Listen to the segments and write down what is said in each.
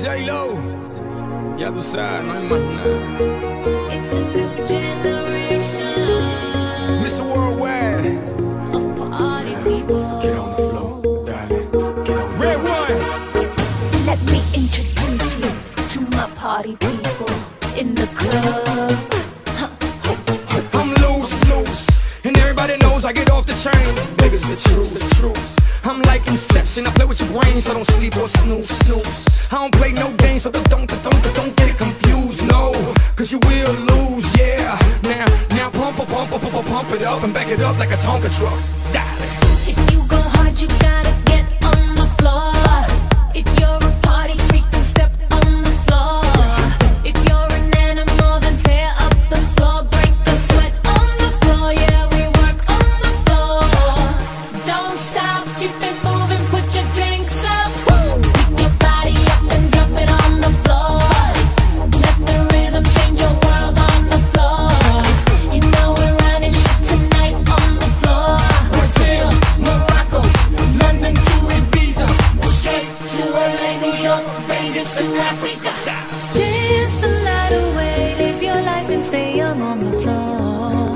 J-Lo, ya tú sabes, no hay más nada. It's a new generation, Mr. Worldwide, of party people. get on the floor, darling, get on. Red one. Let me introduce you to my party people in the club. I'm loose, and everybody knows I get off the chain. Baby, it's the truth. I'm like Inception, I play with your brain, so don't sleep or snooze. I don't play no games, so don't get it confused, no. Cause you will lose, yeah. Now pump it up and back it up like a Tonka truck. Darling. If you go hard, you gotta get on the floor. If you're a party freak, then step on the floor. If you're an animal, then tear up the floor. Break the sweat on the floor, yeah, we work on the floor. Don't stop, keep it moving, put your drinks up. Pick your body up and drop it on the floor. Let the rhythm change your world on the floor. You know we're running shit tonight on the floor. Brazil, Morocco, London to Ibiza, straight to LA, New York, Vegas to Africa. Dance the night away, live your life and stay young on the floor.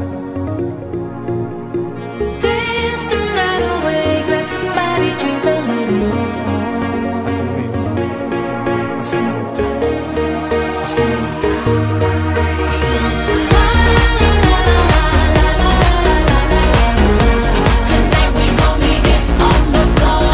Dance the night away, grab somebody, drink a little more. Tonight we gon' be it on the floor.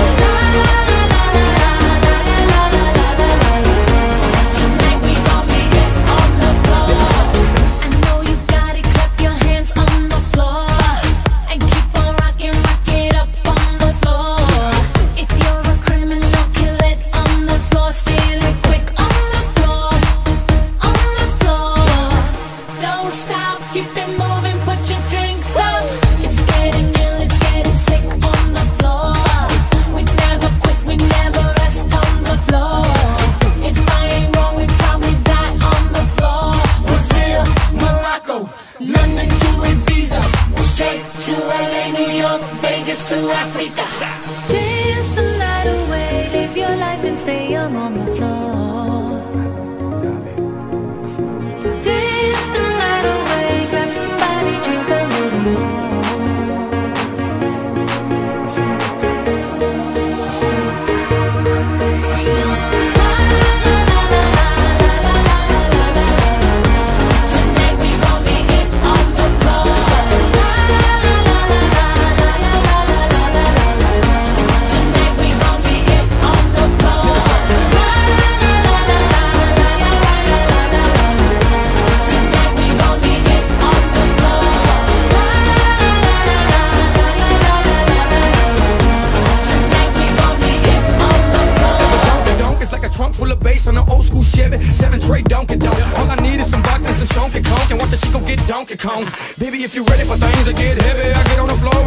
Tonight we gon' be it on the floor. I know you got it, clap your hands on the floor and keep on rocking, rock it up on the floor. If you're a criminal, kill it on the floor, steal it quick on the floor, on the floor. Don't stop, keep it moving, put your drinks up. It's getting ill, it's getting sick on the floor. We never quit, we never rest on the floor. If I ain't wrong, we probably die on the floor. Brazil, Morocco, London to Ibiza, straight to LA, New York, Vegas to Africa. Dance the night away, live your life and stay young on the floor. Dance the night away, grab somebody, drink a little more. Tonight we gon' be it on the floor. Tonight we gon' be it on the floor. Tonight we gon' be it on the floor. Tonight we gon' be it on the floor. Donk, it's like a trunk full of bass on an old school Chevy 7 tray Donkey Donk. All I need is some vodka, some Chonky Conk, and watch a chico get Donkey Kong. Baby, if you ready for things to get heavy, I get on the floor